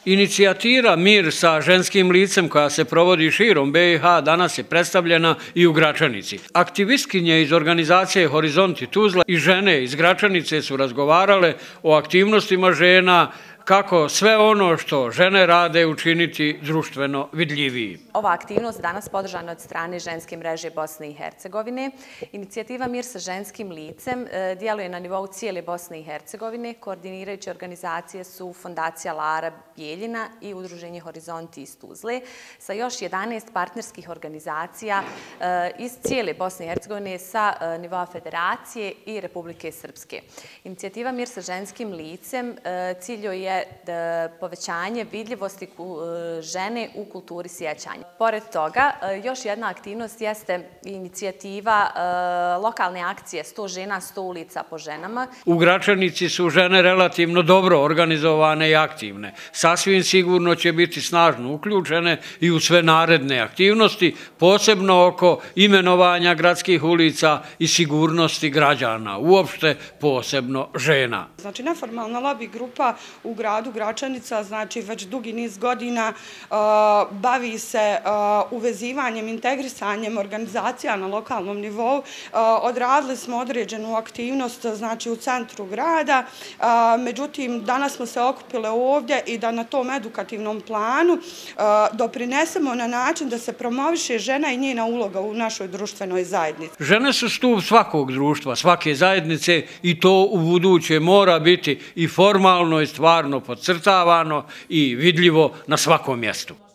Inicijativa Mir sa ženskim licem koja se provodi širom BiH danas je predstavljena i u Gračanici. Aktivistkinje iz organizacije Horizonti Tuzla i žene iz Gračanice su razgovarale o aktivnostima žena, kako sve ono što žene rade učiniti društveno vidljiviji. Ova aktivnost danas podržana od strane ženske mreže Bosne i Hercegovine. Inicijativa Mir sa ženskim licem djeluje na nivou cijele Bosne i Hercegovine. Koordinirajuće organizacije su Fondacija Lara Bijeljina i Udruženje Horizonti iz Tuzle sa još 11 partnerskih organizacija iz cijele Bosne i Hercegovine sa nivoa Federacije i Republike Srpske. Inicijativa Mir sa ženskim licem cilj joj je povećanje vidljivosti žene u kulturi sjećanja. Pored toga, još jedna aktivnost jeste inicijativa lokalne akcije 100 žena, 100 ulica po ženama. U Gračanici su žene relativno dobro organizovane i aktivne. Sasvim sigurno će biti snažno uključene i u sve naredne aktivnosti, posebno oko imenovanja gradskih ulica i sigurnosti građana, uopšte posebno žena. Znači, neformalna lobby grupa u gradu Gračanica, znači već dugi niz godina bavi se uvezivanjem, integrisanjem organizacija na lokalnom nivou. Odradili smo određenu aktivnost, znači u centru grada, međutim danas smo se okupile ovdje i da na tom edukativnom planu doprinesemo na način da se promoviše žena i njena uloga u našoj društvenoj zajednici. Žene su stup svakog društva, svake zajednice i to u buduće mora biti i formalno i stvarno podcrtavano i vidljivo na svakom mjestu.